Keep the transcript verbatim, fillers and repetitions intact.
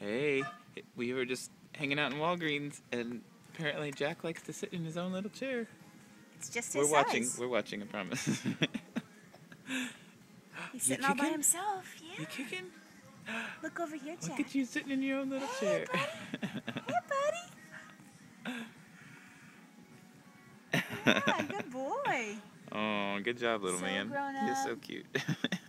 Hey, we were just hanging out in Walgreens, and apparently Jack likes to sit in his own little chair. It's just his We're size. watching. We're watching. I promise. He's You sitting all by kicking? himself. Yeah. You kicking? Look over here, Jack. Look at you sitting in your own little Hey, chair. buddy. Hey, buddy. Yeah, good boy. Oh, good job, little So man. grown You're up. so cute.